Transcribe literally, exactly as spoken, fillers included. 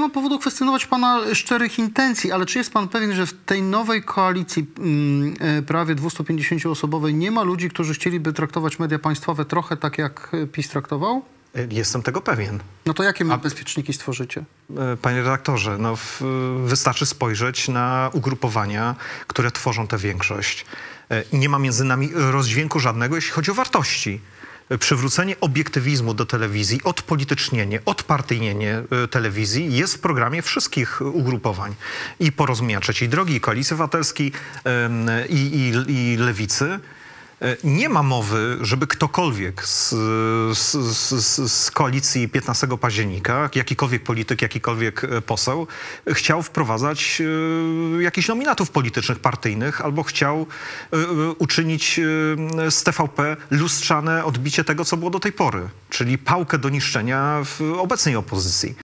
mam powodu kwestionować pana szczerych intencji, ale czy jest pan pewien, że w tej nowej koalicji mm, prawie dwustupięćdziesięcioosobowej nie ma ludzi, którzy chcieliby traktować media państwowe trochę tak, jak PiS traktował? Jestem tego pewien. No to jakie my bezpieczniki stworzycie? Panie redaktorze, no w, wystarczy spojrzeć na ugrupowania, które tworzą tę większość. Nie ma między nami rozdźwięku żadnego, jeśli chodzi o wartości. Przywrócenie obiektywizmu do telewizji, odpolitycznienie, odpartyjnienie telewizji jest w programie wszystkich ugrupowań. I Porozumienia Trzeciej Drogi, i Koalicji Obywatelskiej, i, i, i Lewicy. Nie ma mowy, żeby ktokolwiek z, z, z, z koalicji piętnastego października, jakikolwiek polityk, jakikolwiek poseł, chciał wprowadzać jakichś nominatów politycznych, partyjnych, albo chciał uczynić z T V P lustrzane odbicie tego, co było do tej pory, czyli pałkę do niszczenia w obecnej opozycji.